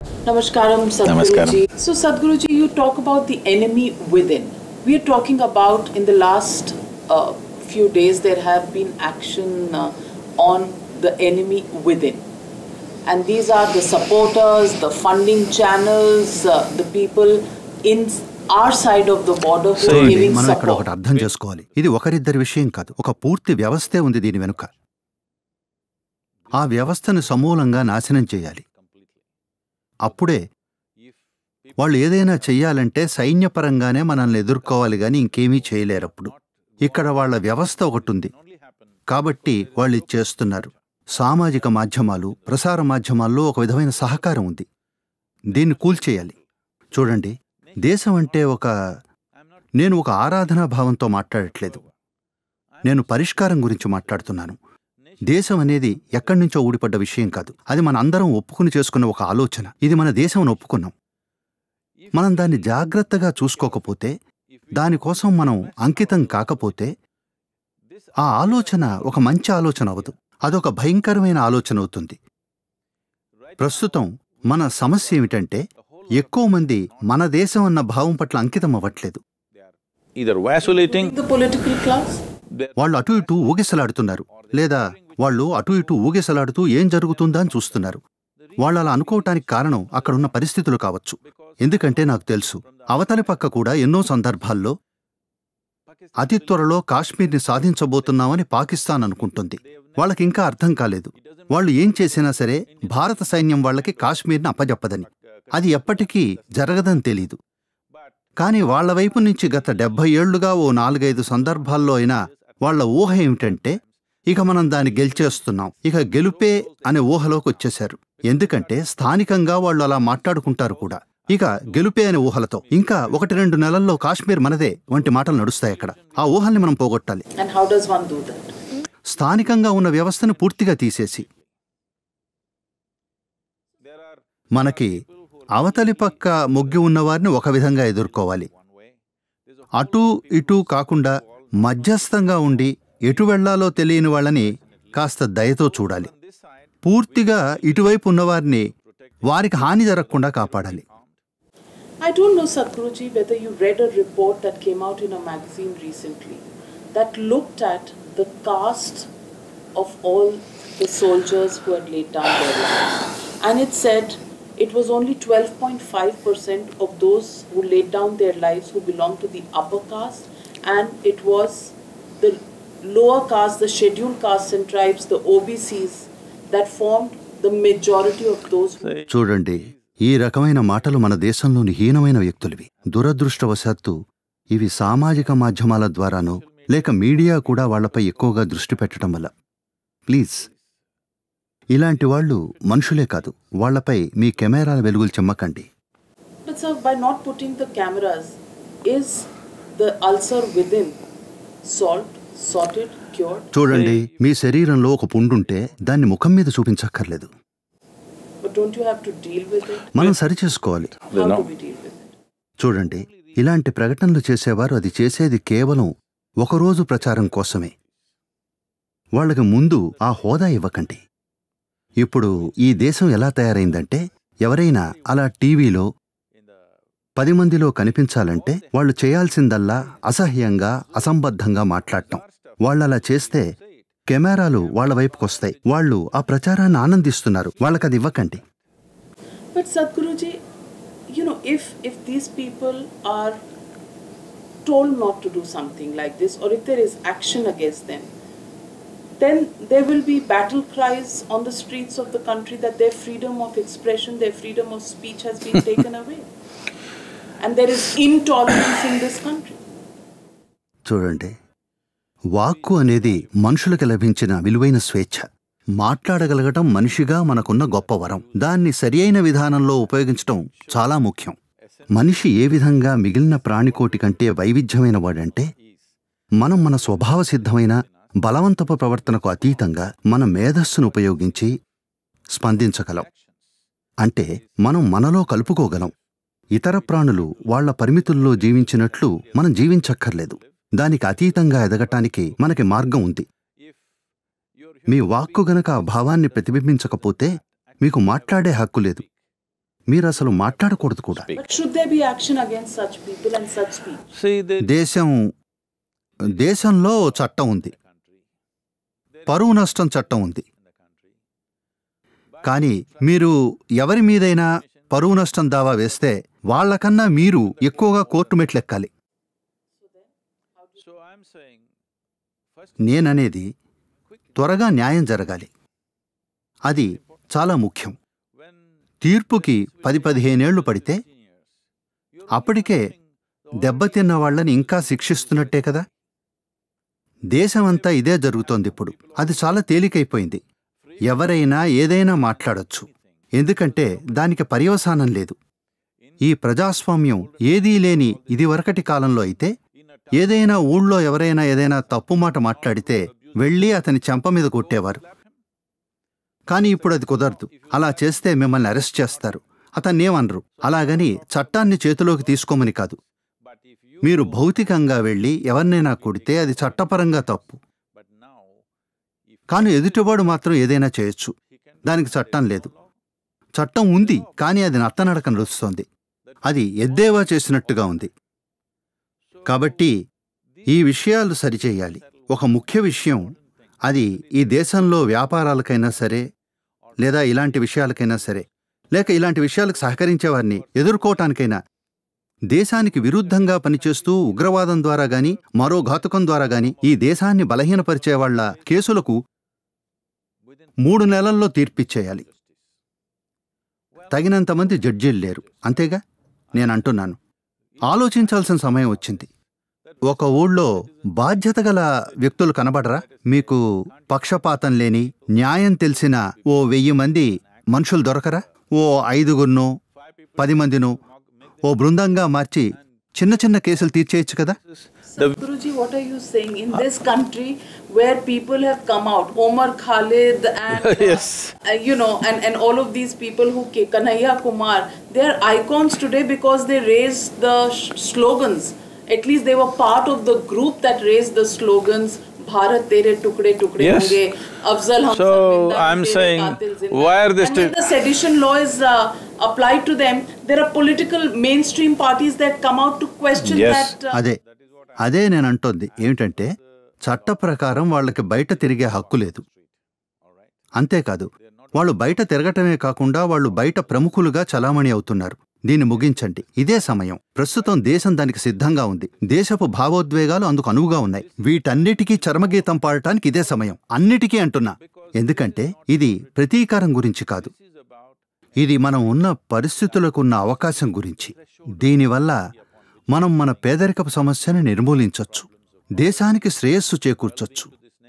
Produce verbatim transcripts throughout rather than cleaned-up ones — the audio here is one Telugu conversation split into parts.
Namaskaram, Sadhguruji. So, Sadhguruji, you talk about the enemy within. We are talking about in the last uh, few days there have been action uh, on the enemy within. And these are the supporters, the funding channels, uh, the people in our side of the border who are giving మనం ఇక్కడ support. ఒకటి అర్థం చేసుకోవాలి. ఇది ఒకరిద్దరి విషయం కాదు, ఒక పూర్తి వ్యవస్థే ఉంది దీని వెనుక. ఆ వ్యవస్థను సమూలంగా నాశనం చేయాలి. అప్పుడే వాళ్ళు ఏదైనా చెయ్యాలంటే సైన్యపరంగానే మనల్ని ఎదుర్కోవాలి గాని ఇంకేమీ చేయలేరప్పుడు. ఇక్కడ వాళ్ళ వ్యవస్థ ఒకటుంది కాబట్టి వాళ్ళు ఇది చేస్తున్నారు. సామాజిక మాధ్యమాలు, ప్రసార మాధ్యమాల్లో ఒక విధమైన సహకారం ఉంది. దీన్ని కూల్చేయాలి. చూడండి, దేశం అంటే ఒక నేను ఒక ఆరాధనా భావంతో మాట్లాడట్లేదు. నేను పరిష్కారం గురించి మాట్లాడుతున్నాను. దేశం అనేది ఎక్కడి నుంచో ఊడిపడ్డ విషయం కాదు. అది మన అందరం ఒప్పుకుని చేసుకున్న ఒక ఆలోచన. ఇది మన దేశం ఒప్పుకున్నాం. మనం దాన్ని జాగ్రత్తగా చూసుకోకపోతే, దానికోసం మనం అంకితం కాకపోతే, ఆ ఆలోచన ఒక మంచి ఆలోచన అవదు. అదొక భయంకరమైన ఆలోచన అవుతుంది. ప్రస్తుతం మన సమస్య ఏమిటంటే, ఎక్కువ మంది మన దేశం అన్న భావం పట్ల అంకితం అవ్వట్లేదు. The political class? వాళ్ళు అటు ఇటు ఊగిసలాడుతున్నారు, లేదా వాళ్ళు అటు ఇటు ఊగిసలాడుతూ ఏం జరుగుతుందా అని చూస్తున్నారు. వాళ్ళు అలా అనుకోవటానికి కారణం అక్కడున్న పరిస్థితులు కావచ్చు. ఎందుకంటే నాకు తెలుసు, అవతలి పక్క కూడా ఎన్నో సందర్భాల్లో అతి త్వరలో కాశ్మీర్ని సాధించబోతున్నామని పాకిస్తాన్ అనుకుంటుంది. వాళ్ళకింకా అర్థం కాలేదు. వాళ్ళు ఏం చేసినా సరే భారత సైన్యం వాళ్ళకి కాశ్మీర్ని అప్పజెప్పదని, అది ఎప్పటికీ జరగదని తెలీదు. కానీ వాళ్ల వైపు నుంచి గత డెబ్బై ఏళ్లుగా ఓ నాలుగైదు సందర్భాల్లో అయినా వాళ్ల ఊహ ఏమిటంటే, ఇక మనం దాన్ని గెలిచేస్తున్నాం, ఇక గెలుపే అనే ఊహలోకి వచ్చేశారు. ఎందుకంటే స్థానికంగా వాళ్ళు అలా మాట్లాడుకుంటారు కూడా. ఇక గెలుపే అనే ఊహలతో ఇంకా ఒకటి రెండు నెలల్లో కాశ్మీర్ మనదే వంటి మాటలు నడుస్తాయి అక్కడ. ఆ ఊహల్ని మనం పోగొట్టాలి. And how does one do that? స్థానికంగా ఉన్న వ్యవస్థను పూర్తిగా తీసేసి, మనకి అవతలి పక్క మొగ్గి ఉన్నవారిని ఒక విధంగా ఎదుర్కోవాలి. అటూ ఇటూ కాకుండా మధ్యస్థంగా ఉండి ఎటు వెళ్లాలో తెలియని వాళ్ళని కాస్త దయతో చూడాలి. పూర్తిగా ఇటువైపు ఉన్నవారిని వారికి హాని జరగకుండా కాపాడాలి. I don't know, Sadhguruji, whether you read a report that came out in a magazine recently that looked at the caste of all the soldiers who had laid down their lives. And it said it was only twelve point five percent of those who laid down their lives who belonged to the upper caste, and it was the lower caste, the scheduled castes and tribes, the O B Cs, that formed the majority of those who... చూడండి, ఈ రకమైన మాటలు మన దేశంలోని హీనమైన వ్యక్తులవి. దురదృష్టవశాత్తు ఇవి సామాజిక మాధ్యమాల ద్వారానో లేక మీడియా కూడా వాళ్లపై ఎక్కువగా దృష్టి పెట్టడం వల్ల. ప్లీజ్, ఇలాంటి వాళ్ళు మనుషులే కాదు, వాళ్లపై మీ కెమెరాల వెలుగులు చెమ్మకండి. But sir, by not putting the cameras, is the ulcer within solved, sorted, cured? చూడండి, మీ శరీరంలో ఒక పుండుంటే దాన్ని ముఖం మీద చూపించక్కర్లేదు. But don't you have to deal with it? మనం సరిచేసుకోవాలి. How do we deal with it? చూడండి, ఇలాంటి ప్రకటనలు చేసేవారు అది చేసేది కేవలం ఒకరోజు ప్రచారం కోసమే. వాళ్ళకి ముందు ఆ హోదా ఇవ్వకండి. ఇప్పుడు ఈ దేశం ఎలా తయారైందంటే, ఎవరైనా అలా టీవీలో పది మందిలో కనిపించాలంటే వాళ్ళు చేయాల్సిందల్లా అసహ్యంగా, అసంబద్ధంగా మాట్లాడటం. వాళ్ళలా చేస్తే కెమెరాలు వాళ్ల వైపుకొస్తాయి. వాళ్ళు ఆ ప్రచారాన్ని ఆనందిస్తున్నారు. వాళ్ళకది ఇవ్వకండి. But Sadhguruji, you know, if if these people are told not to do something like this, or if there is action against them, then there will be battle cries on the streets of the country that their freedom of expression, their freedom of speech has been taken away. And there is intolerance in this country. చూడండి, వాక్కు అనేది మనుషులకు లభించిన విలువైన స్వేచ్ఛ. మాట్లాడగలగటం మనిషిగా మనకున్న గొప్ప వరం. దాన్ని సరియైన విధానంలో ఉపయోగించటం చాలా ముఖ్యం. మనిషి ఏ విధంగా మిగిలిన ప్రాణికోటి కంటే వైవిధ్యమైన వాడంటే, మనం మన స్వభావ సిద్ధమైన బలవంతపు ప్రవర్తనకు అతీతంగా మన మేధస్సును ఉపయోగించి స్పందించగలం. అంటే మనం మనలో కలుపుకోగలం. ఇతర ప్రాణులు వాళ్ల పరిమితుల్లో జీవించినట్లు మనం జీవించక్కర్లేదు. దానికి అతీతంగా ఎదగటానికి మనకి మార్గం ఉంది. మీ వాక్కు గనక ఆ భావాన్ని ప్రతిబింబించకపోతే మీకు మాట్లాడే హక్కు లేదు. మీరు అసలు మాట్లాడకూడదు కూడా. But should there be action against such people and such speech? See, the దేశం దేశంలో ఓ చట్టం ఉంది, పరువు నష్టం చట్టం ఉంది. కానీ మీరు ఎవరి మీదైనా పరువు నష్టం దావా వేస్తే వాళ్లకన్నా మీరు ఎక్కువగా కోర్టు మెట్లెక్కాలి. so I'm saying, first, నేననేది త్వరగా న్యాయం జరగాలి. అది చాలా ముఖ్యం. when తీర్పుకి పది పదిహేనేళ్లు పడితే అప్పటికే దెబ్బతిన్న వాళ్ళని ఇంకా శిక్షిస్తున్నట్టే కదా. దేశమంతా ఇదే జరుగుతోంది ఇప్పుడు. అది చాలా తేలికైపోయింది. ఎవరైనా ఏదైనా మాట్లాడొచ్చు, ఎందుకంటే దానికి పర్యవసానం లేదు. ఈ ప్రజాస్వామ్యం ఏదీ లేని ఇదివరకటి కాలంలో అయితే ఏదైనా ఊళ్ళో ఎవరైనా ఏదైనా తప్పు మాట మాట్లాడితే వెళ్ళి అతని చెంప మీద కొట్టేవారు. కానీ ఇప్పుడు అది కుదరదు. అలా చేస్తే మిమ్మల్ని అరెస్ట్ చేస్తారు, అతన్నేమనరు. అలాగని చట్టాన్ని చేతిలోకి తీసుకోమని కాదు. మీరు భౌతికంగా వెళ్ళి ఎవరినైనా కొడితే అది చట్టపరంగా తప్పు. but now, if కానీ ఎదుటివాడు మాత్రం ఏదైనా చేయొచ్చు, దానికి చట్టం లేదు. చట్టం ఉంది, కానీ అది నత్తనడక నడుస్తోంది. అది ఎద్దేవా చేసినట్టుగా ఉంది. కాబట్టి ఈ విషయాలు సరిచేయాలి. ఒక ముఖ్య విషయం, అది ఈ దేశంలో వ్యాపారాలకైనా సరే, లేదా ఇలాంటి విషయాలకైనా సరే, లేక ఇలాంటి విషయాలకు సహకరించేవారిని ఎదుర్కోవటానికైనా దేశానికి విరుద్ధంగా పనిచేస్తూ ఉగ్రవాదం ద్వారా గాని మరో ఘాతుకం ద్వారా గాని ఈ దేశాన్ని బలహీనపరిచేవాళ్ల కేసులకు మూడు నెలల్లో తీర్పిచ్చేయాలి. తగినంతమంది జడ్జీలు లేరు, అంతేగా నేనంటున్నాను. ఆలోచించాల్సిన సమయం వచ్చింది. ఒక ఊళ్ళో బాధ్యత గల వ్యక్తులు కనబడరా? మీకు పక్షపాతం లేని, న్యాయం తెలిసిన ఓ వెయ్యి మంది మనుషులు దొరకరా? ఓ ఐదుగురునో పది మందినో ఓ బృందంగా మార్చి చిన్న చిన్న కేసులు తీర్చేయచ్చు కదా. Sadhguruji, what are you saying? In this country where people have come out, Omar Khalid and Yes. uh, you know, and, and all of these people who came, Kanhaiya Kumar, they are icons today because they raised the sh- slogans. At least they were part of the group that raised the slogans. Bharat tere tukde tukde Yes. honge, Afzal hum So, sab zinda, I'm tere saying, qatil zinda. why are they And still- when the sedition law is uh, applied to them, there are political mainstream parties that come out to question Yes. that. Uh, అదే అదే నేను అంటోంది ఏమిటంటే, చట్ట ప్రకారం వాళ్ళకి బయట తిరిగే హక్కు లేదు. అంతేకాదు, వాళ్ళు బయట తిరగటమే కాకుండా వాళ్ళు బయట ప్రముఖులుగా చలామణి అవుతున్నారు. దీన్ని ముగించండి. ఇదే సమయం. ప్రస్తుతం దేశం దానికి సిద్ధంగా ఉంది. దేశపు భావోద్వేగాలు అందుకు అనువుగా ఉన్నాయి. వీటన్నిటికీ చర్మగీతం పాడటానికి ఇదే సమయం. అన్నిటికీ అంటున్నా. ఎందుకంటే ఇది ప్రతీకారం గురించి కాదు, ఇది మనం ఉన్న పరిస్థితులకున్న అవకాశం గురించి. దీనివల్ల మనం మన పేదరికపు సమస్యను నిర్మూలించొచ్చు, దేశానికి శ్రేయస్సు చేకూర్చొచ్చు.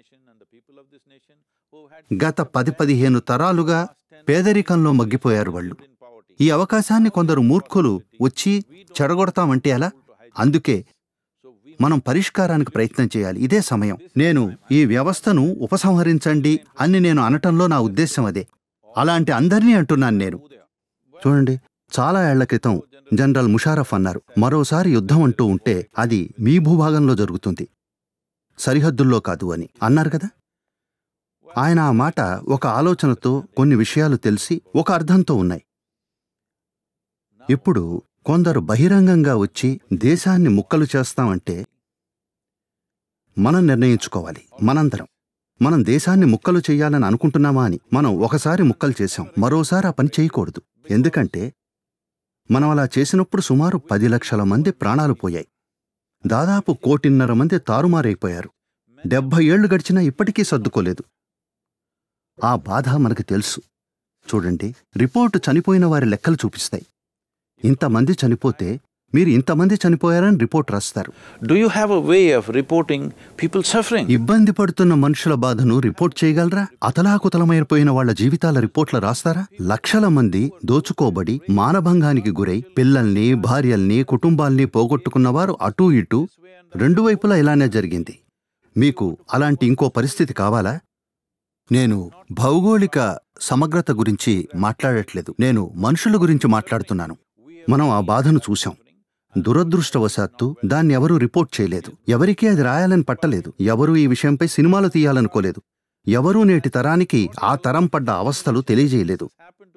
గత పది పదిహేను తరాలుగా పేదరికంలో మగ్గిపోయారు వాళ్ళు. ఈ అవకాశాన్ని కొందరు మూర్ఖులు వచ్చి చెడగొడతామంటే ఎలా? అందుకే మనం పరిష్కారానికి ప్రయత్నం చేయాలి. ఇదే సమయం. నేను ఈ వ్యవస్థను ఉపసంహరించండి అని నేను అనటంలో నా ఉద్దేశం అదే. అలాంటి అందరినీ అంటున్నాను నేను. చూడండి, చాలా ఏళ్ల క్రితం జనరల్ ముషారఫ్ అన్నారు, మరోసారి యుద్ధం అంటూ ఉంటే అది మీ భూభాగంలో జరుగుతుంది, సరిహద్దుల్లో కాదు అని అన్నారు కదా. ఆయన ఆ మాట ఒక ఆలోచనతో, కొన్ని విషయాలు తెలిసి ఒక అర్థంతో ఉన్నాయి. ఇప్పుడు కొందరు బహిరంగంగా వచ్చి దేశాన్ని ముక్కలు చేస్తామంటే మనం నిర్ణయించుకోవాలి. మనందరం మనం దేశాన్ని ముక్కలు చెయ్యాలని అనుకుంటున్నామా అని. మనం ఒకసారి ముక్కలు చేశాం, మరోసారి ఆ పని చేయకూడదు. ఎందుకంటే మనం అలా చేసినప్పుడు సుమారు పది లక్షల మంది ప్రాణాలు పోయాయి. దాదాపు కోటిన్నర మంది తారుమారైపోయారు. డెబ్బై ఏళ్లు గడిచినా ఇప్పటికీ సర్దుకోలేదు. ఆ బాధ మనకు తెలుసు. చూడండి, రిపోర్టు చనిపోయిన వారి లెక్కలు చూపిస్తాయి. ఇంతమంది చనిపోతే మీరు ఇంతమంది చనిపోయారని రిపోర్ట్ రాస్తారు. Do you have a way of reporting people suffering? ఇబ్బంది పడుతున్న మనుషుల బాధను రిపోర్ట్ చేయగలరా? అతలాకుతలమైపోయిన వాళ్ల జీవితాల రిపోర్ట్ల రాస్తారా? లక్షల మంది దోచుకోబడి మానభంగానికి గురై పిల్లల్ని, భార్యల్ని, కుటుంబాల్ని పోగొట్టుకున్నవారు అటూ ఇటూ రెండు వైపులా ఇలానే జరిగింది. మీకు అలాంటి ఇంకో పరిస్థితి కావాలా? నేను భౌగోళిక సమగ్రత గురించి మాట్లాడట్లేదు, నేను మనుషుల గురించి మాట్లాడుతున్నాను. మనం ఆ బాధను చూశాం. దురదృష్టవశాత్తు దాన్ని ఎవరూ రిపోర్ట్ చేయలేదు. ఎవరికీ అది రాయాలని పట్టలేదు. ఎవరూ ఈ విషయంపై సినిమాలు తీయాలనుకోలేదు. ఎవరూ నేటి తరానికి ఆ తరం పడ్డ అవస్థలు తెలియజేయలేదు.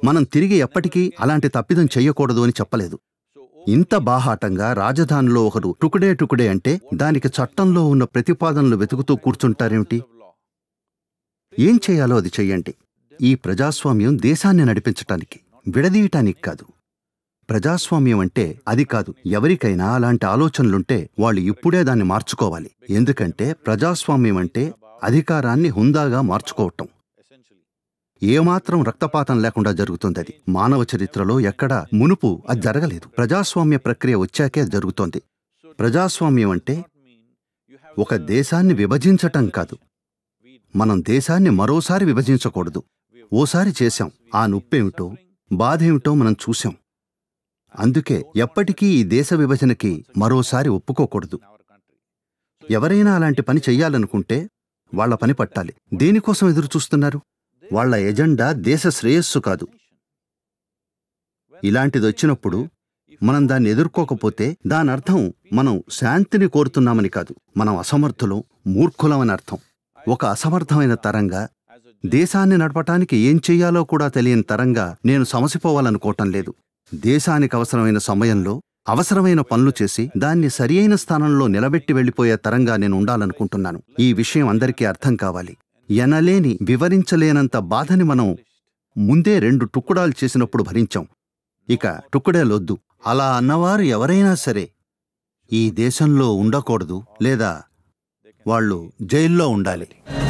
మనం తిరిగి ఎప్పటికీ అలాంటి తప్పిదం చెయ్యకూడదు అని చెప్పలేదు. ఇంత బాహాటంగా రాజధానిలో ఒకరు టుకుడే టుకుడే అంటే దానికి చట్టంలో ఉన్న ప్రతిపాదనలు వెతుకుతూ కూర్చుంటారేమిటి? ఏం చేయాలో అది చెయ్యండి. ఈ ప్రజాస్వామ్యం దేశాన్ని నడిపించటానికి, విడదీయటానికి కాదు. ప్రజాస్వామ్యం అంటే అది కాదు. ఎవరికైనా అలాంటి ఆలోచనలుంటే వాళ్ళు ఇప్పుడే దాన్ని మార్చుకోవాలి. ఎందుకంటే ప్రజాస్వామ్యం అంటే అధికారాన్ని హుందాగా మార్చుకోవటం. ఏమాత్రం రక్తపాతం లేకుండా జరుగుతుందది. మానవ చరిత్రలో ఎక్కడా మునుపు అది జరగలేదు. ప్రజాస్వామ్య ప్రక్రియ వచ్చాకే అది జరుగుతోంది. ప్రజాస్వామ్యం అంటే ఒక దేశాన్ని విభజించటం కాదు. మనం దేశాన్ని మరోసారి విభజించకూడదు. ఓసారి చేశాం. ఆ నొప్పేమిటో బాధేమిటో మనం చూశాం. అందుకే ఎప్పటికీ ఈ దేశ విభజనకి మరోసారి ఒప్పుకోకూడదు. ఎవరైనా అలాంటి పని చెయ్యాలనుకుంటే వాళ్ల పని పట్టాలి. దేనికోసం ఎదురుచూస్తున్నారు? వాళ్ల ఎజెండా దేశ శ్రేయస్సు కాదు. ఇలాంటిదొచ్చినప్పుడు మనం దాన్ని ఎదుర్కోకపోతే దానర్థం మనం శాంతిని కోరుతున్నామని కాదు, మనం అసమర్థులం, మూర్ఖులమని అర్థం. ఒక అసమర్థమైన తరంగా, దేశాన్ని నడపటానికి ఏం చెయ్యాలో కూడా తెలియని తరంగా నేను సమసిపోవాలనుకోవటం లేదు. దేశానికి అవసరమైన సమయంలో అవసరమైన పనులు చేసి దాన్ని సరియైన స్థానంలో నిలబెట్టి వెళ్ళిపోయే తరంగా నేను ఉండాలనుకుంటున్నాను. ఈ విషయం అందరికీ అర్థం కావాలి. ఎనలేని, వివరించలేనంత బాధని మనం ముందే రెండు టుక్కుడాలు చేసినప్పుడు భరించాం. ఇక టుక్కుడేలొద్దు. అలా అన్నవారు ఎవరైనా సరే ఈ దేశంలో ఉండకూడదు, లేదా వాళ్ళు జైల్లో ఉండాలి.